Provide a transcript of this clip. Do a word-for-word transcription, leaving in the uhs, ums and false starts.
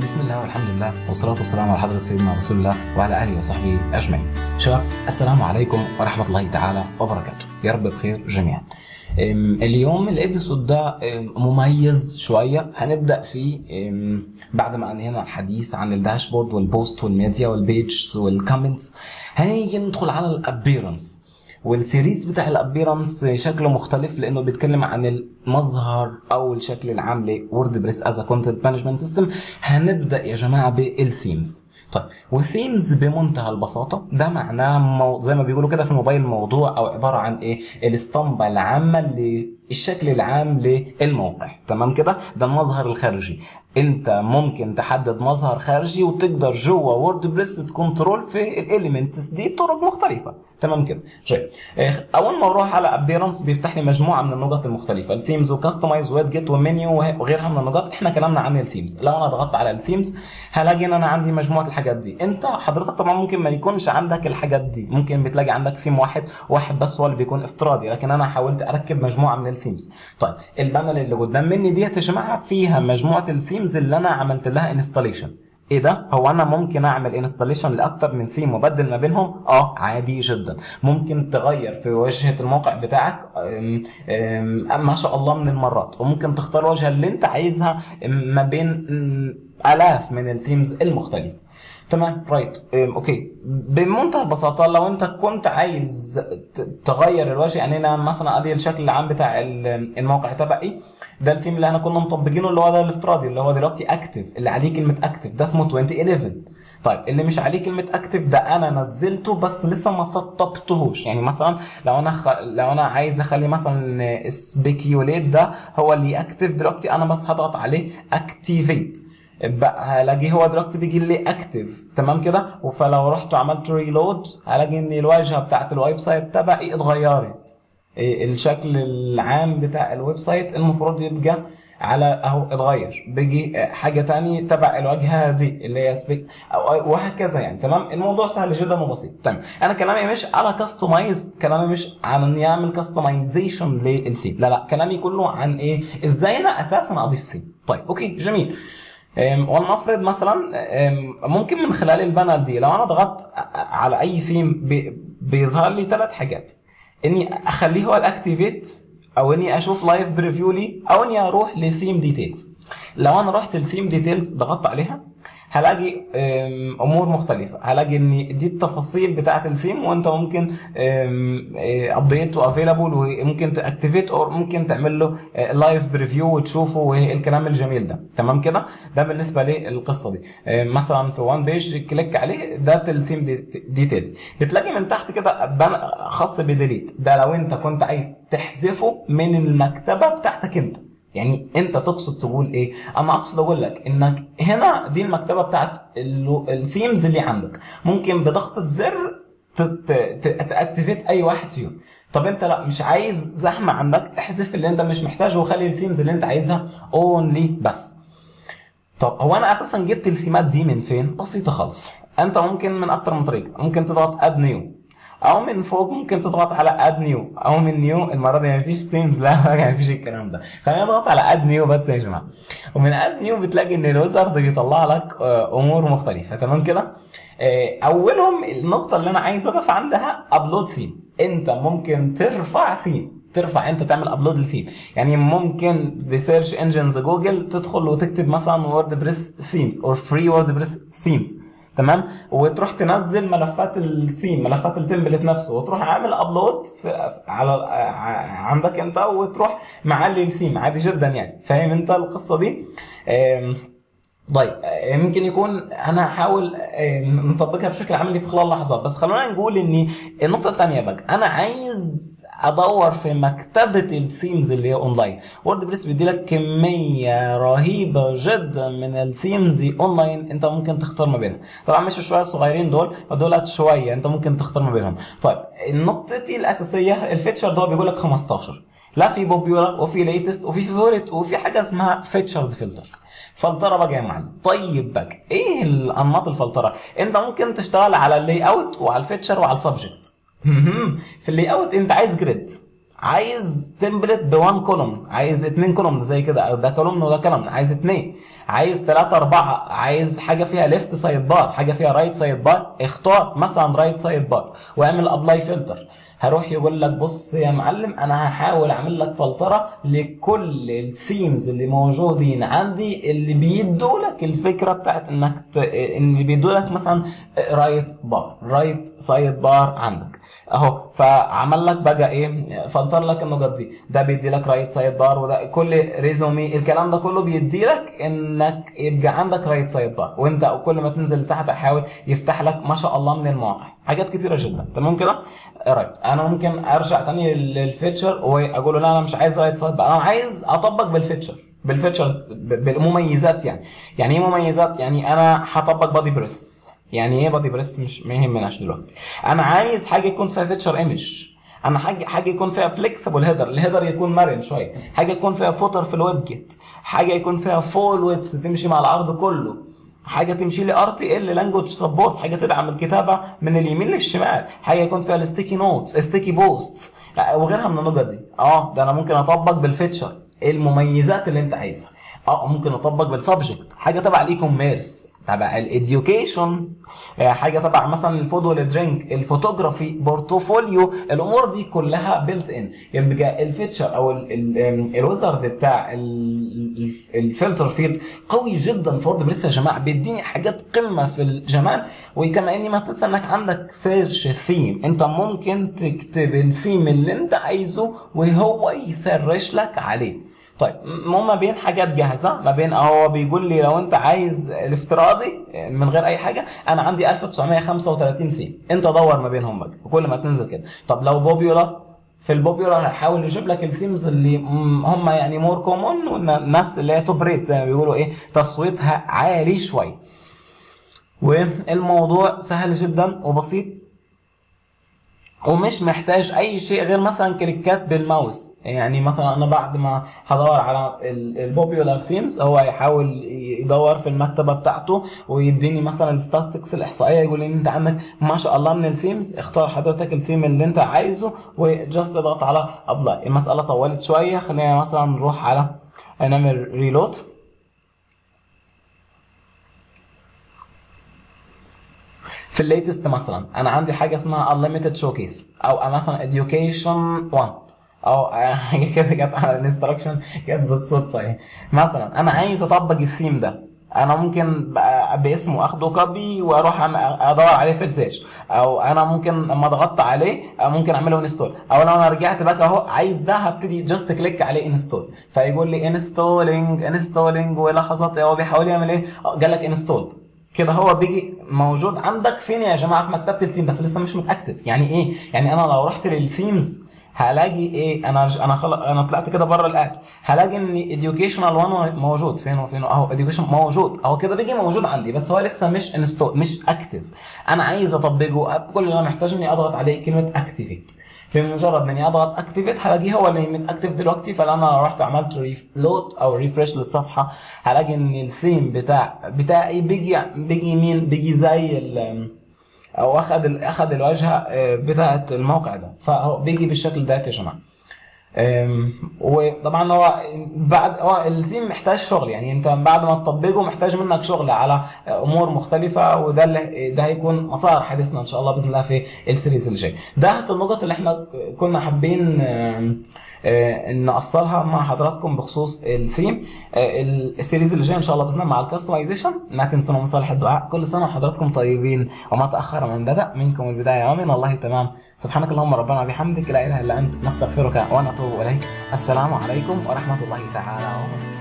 بسم الله والحمد لله والصلاة والسلام على حضرة سيدنا رسول الله وعلى آله وصحبه أجمعين. شباب السلام عليكم ورحمة الله تعالى وبركاته، يا رب بخير جميعا. اليوم الابيسود ده مميز شوية، هنبدأ فيه بعد ما انهينا الحديث عن الداشبورد والبوست والميديا والبيجز والكومنتس، هنيجي ندخل على الابيرنس. والسيريز بتاع الابيرنس شكله مختلف لانه بيتكلم عن المظهر او الشكل العام لووردبريس از كونتنت مانجمنت سيستم. هنبدا يا جماعه بالثيمز. طيب، والثيمز بمنتهى البساطه ده معناه مو... زي ما بيقولوا كده في الموبايل موضوع او عباره عن ايه؟ الاسطمبه العامه للشكل العام للموقع. تمام كده؟ ده المظهر الخارجي. انت ممكن تحدد مظهر خارجي وتقدر جوه ووردبريس تكنترول في الاليمنتس دي بطرق مختلفه. تمام كده؟ طيب، اول ما اروح على ابيرنس بيفتح لي مجموعه من النقط المختلفه، الثيمز وكاستمايز ويت جيت ومنيو وغيرها من النقاط. احنا كلامنا عن الثيمز. لو انا ضغطت على الثيمز هلاقي ان انا عندي مجموعه الحاجات دي. انت حضرتك طبعا ممكن ما يكونش عندك الحاجات دي، ممكن بتلاقي عندك ثيم واحد واحد بس هو اللي بيكون افتراضي، لكن انا حاولت اركب مجموعه من الثيمز. طيب، البانل اللي قدام مني ديت يا جماعه فيها مجموعه الثيمز اللي انا عملت لها انستاليشن. ايه ده؟ هو انا ممكن اعمل انستاليشن لاكتر من ثيم وابدل ما بينهم؟ اه عادي جدا. ممكن تغير في واجهه الموقع بتاعك أم أم ما شاء الله من المرات، وممكن تختار الواجهه اللي انت عايزها ما بين الاف من الثيمز المختلفه. تمام، رايت. اوكي، بمنتهى البساطه لو انت كنت عايز تغير الوجه، يعني انا مثلا ادي الشكل العام بتاع الموقع تبعي، ده الثيم اللي احنا كنا مطبقينه اللي هو ده الافتراضي اللي هو دلوقتي اكتف، اللي عليه كلمه اكتف ده اسمه ألفين وحداشر. طيب، اللي مش عليه كلمه اكتف ده انا نزلته بس لسه ما سطبتهوش. يعني مثلا لو انا خ... لو انا عايز اخلي مثلا سبيكيوليت ده هو اللي اكتف دلوقتي، انا بس هضغط عليه اكتيفيت بقى هلاقي هو دلوقتي بيجي لي اكتف. تمام كده؟ فلو رحت وعملت ريلود هلاقي ان الواجهه بتاعت الويب سايت تبعي اتغيرت. الشكل العام بتاع الويب سايت المفروض يبقى على اهو اتغير، بيجي حاجه تاني تبع الواجهه دي اللي هي سبيك وهكذا. يعني تمام، الموضوع سهل جدا وبسيط. تمام، انا كلامي مش على كاستمايز، كلامي مش عن اني اعمل كاستمايزيشن للثيم، لا لا، كلامي كله عن ايه؟ ازاي انا اساسا اضيف ثيم. طيب اوكي جميل. ولنفرض مثلا ممكن من خلال البانل دي لو انا ضغطت على اي ثيم بيظهر لي ثلاث حاجات: اني اخليه هو الاكتيفيت، او اني اشوف لايف بريفيو لي، او اني اروح لثيم ديتيلز. لو انا رحت لثيم ديتيلز ضغطت عليها هلاقي امور مختلفه، هلاقي ان دي التفاصيل بتاعه الثيم، وانت ممكن ابديت وافيلابل وممكن تاكتيفيت او ممكن تعمل له لايف بريفيو وتشوفه والكلام الجميل ده. تمام كده؟ ده بالنسبه للقصه دي. مثلا في وان بيج كليك عليه ده الثيم ديتيلز، بتلاقي من تحت كده خاص بديليت، ده لو انت كنت عايز تحذفه من المكتبه بتاعتك انت. يعني انت تقصد تقول ايه؟ انا اقصد اقول لك انك هنا دي المكتبه بتاعت الثيمز اللي عندك، ممكن بضغطه زر تاكتيفيت اي واحد فيهم. طب انت لا مش عايز زحمه عندك، احذف اللي انت مش محتاجه وخلي الثيمز اللي انت عايزها اونلي بس. طب هو انا اساسا جبت الثيمات دي من فين؟ بسيطه خالص. انت ممكن من اكتر من طريقه، ممكن تضغط اد نيو، او من فوق ممكن تضغط على اد نيو، او من نيو المره دي مفيش ثيمز، لا مفيش الكلام ده، خلينا نضغط على اد نيو بس يا جماعه. ومن اد نيو بتلاقي ان الويزرد بيطلع لك امور مختلفه. تمام كده؟ اولهم النقطه اللي انا عايز اقف عندها ابلود ثيم. انت ممكن ترفع ثيم، ترفع انت تعمل ابلود لثيم. يعني ممكن بسيرش انجنز جوجل تدخل وتكتب مثلا ووردبريس ثيمز او فري ووردبريس ثيمز، تمام، وتروح تنزل ملفات الثيم، ملفات التمبلت نفسه، وتروح عامل ابلود على عندك انت، وتروح معلي الثيم عادي جدا. يعني فاهم انت القصه دي؟ طيب ممكن يكون انا هحاول نطبقها بشكل عملي في خلال لحظات، بس خلونا نقول ان النقطه الثانيه بقى انا عايز ادور في مكتبه الثيمز اللي هي اونلاين. ووردبريس بيدي لك كميه رهيبه جدا من الثيمز اونلاين، انت ممكن تختار ما بينها. طبعا مش شويه صغيرين دول، ودولت شويه انت ممكن تختار ما بينهم. طيب النقطه الاساسيه الفيتشر ده بيقول لك خمستاشر، لا في بوبيولار وفي ليتست وفي فيفوريت وفي حاجه اسمها فيتشرد فلتر. فلتره بقى يا معلم. طيب بقى ايه الانماط الفلتره؟ انت ممكن تشتغل على اللاي اوت وعلى الفيتشر وعلى السبجكت. في اللاي اوت انت عايز جريد، عايز تمبلت بوان كولوم، عايز اتنين كولوم زي كده، ده كولوم وده كولوم، عايز اتنين، عايز تلاتة أربعة، عايز حاجة فيها ليفت سايد بار، حاجة فيها رايت سايد بار، اختار مثلا رايت سايد بار واعمل ابلاي فلتر. هروح يقول لك بص يا معلم انا هحاول اعمل لك فلتره لكل الثيمز اللي موجودين عندي اللي بيدوا لك الفكره بتاعت انك ت... ان بيدوا لك مثلا رايت بار، رايت سايد بار عندك اهو. فعمل لك بقى ايه، فلتر لك النقط دي، ده بيدي لك رايت سايد بار، وده كل ريزومي الكلام ده كله بيدي لك انك يبقى عندك رايت سايد بار. وانت كل ما تنزل لتحت حاول يفتح لك ما شاء الله من المواقع حاجات كتيره جدا. تمام كده؟ رايت. انا ممكن ارجع تاني للفيتشر واقول له لا انا مش عايز رايت سايد بار، انا عايز اطبق بالفيتشر، بالفيتشر بالمميزات. يعني يعني ايه مميزات؟ يعني انا هطبق بادي بريس. يعني ايه بادي بريس؟ مش ما يهمناش دلوقتي. انا عايز حاجه يكون فيها فيتشر ايمج، انا حاجه حاجه يكون فيها فليكسبل هيدر، الهيدر يكون مرن شويه، حاجه يكون فيها فوتر في الويب جيت، حاجه يكون فيها فول ويتس تمشي مع العرض كله، حاجه تمشي لي ار تي ال لانجوج سبورت، حاجه تدعم الكتابه من اليمين للشمال، حاجه يكون فيها الستيكي نوتس، ستيكي بوست وغيرها من النقط دي. اه ده انا ممكن اطبق بالفيتشر المميزات اللي انت عايزها. اه ممكن اطبق بالسبجكت، حاجه تبع الاي كوميرس، تبع الاديوكيشن، حاجه تبع مثلا الفود والدرينك، الفوتوغرافي، بورتفوليو، الامور دي كلها بيلت ان. يبقى الفيتشر او الويزرد بتاع الفلتر فيلد قوي جدا في ووردبريس يا جماعه، بيديني حاجات قمه في الجمال. وكما اني ما تنسى انك عندك سيرش ثيم، انت ممكن تكتب الثيم اللي انت عايزه وهو يسرش لك عليه. طيب مو ما بين حاجات جاهزه، ما بين هو بيقول لي لو انت عايز الافتراضي من غير اي حاجه انا عندي ألف وتسعمية وخمسة وتلاتين ثيم، انت دور ما بينهم بقى كل ما تنزل كده. طب لو بوبيولار، في البوبيولار هيحاول يجيب لك الثيمز اللي هم يعني مور كومون، والناس اللي هي توب ريت زي ما بيقولوا ايه تصويتها عالي شويه. والموضوع سهل جدا وبسيط ومش محتاج اي شيء غير مثلا كليكات بالماوس. يعني مثلا انا بعد ما هدور على البوبيولار ثيمز هو هيحاول يدور في المكتبه بتاعته ويديني مثلا الستاتكس الاحصائيه، يقول لي انت عندك ما شاء الله من الثيمز، اختار حضرتك الثيم اللي انت عايزه وجاست اضغط على ابلاي. المساله طولت شويه، خلينا مثلا نروح على نعمل ريلود. في الليتست مثلا انا عندي حاجه اسمها unlimited showcase او مثلا education one او حاجه كده جت على الانستراكشن كانت بالصدفه اهي. مثلا انا عايز اطبق الثيم ده، انا ممكن باسمه اخده كوبي واروح ادور عليه في السيرش، او انا ممكن لما ضغطت عليه ممكن اعمله انستول، او لو انا رجعت باك اهو عايز ده هبتدي جاست كليك عليه انستول، فيقول لي انستولينج انستولينج ولحظات هو بيحاول يعمل ايه، قال لك انستولد كده. هو بيجي موجود عندك فين يا جماعه؟ في مكتبه الثيم بس لسه مش متاكتف. يعني ايه؟ يعني انا لو رحت للثيمز هلاقي ايه؟ انا انا خلق انا طلعت كده بره الات هلاقي ان educational one موجود فين وفين اهو، education موجود اهو كده بيجي موجود عندي بس هو لسه مش انستول مش اكتف. انا عايز اطبقه، كل اللي انا محتاج اني اضغط عليه كلمه اكتيفيت. بمجرد ما اني اضغط اكتيفيت هلاقيه هو اللي متاكتف دلوقتي. فلما انا رحت عملت ريلود او ريفرش للصفحه هلاقي ان الثيم بتاع بتاعي بيجي بيجي مين؟ بيجي زي ال او اخذ اخذ الواجهه بتاعه الموقع ده، فهو بيجي بالشكل ده يا جماعه. وطبعا هو بعد هو الثيم محتاج شغل، يعني انت بعد ما تطبقه محتاج منك شغل على امور مختلفه، وده اللي ده هيكون مسار حديثنا ان شاء الله باذن الله في السيريز اللي جاي. ده النقط اللي احنا كنا حابين نأصلها مع حضراتكم بخصوص الثيم. السيريز اللي جاي ان شاء الله باذن الله مع الكاستمايزيشن. ما تنسوا مصالح الدعاء، كل سنه وحضراتكم طيبين وما تاخر من بدا، منكم البدايه ومن الله تمام. سبحانك اللهم ربنا وبحمدك لا اله الا انت نستغفرك ونتوب اليك. السلام عليكم ورحمه الله تعالى وبركاته.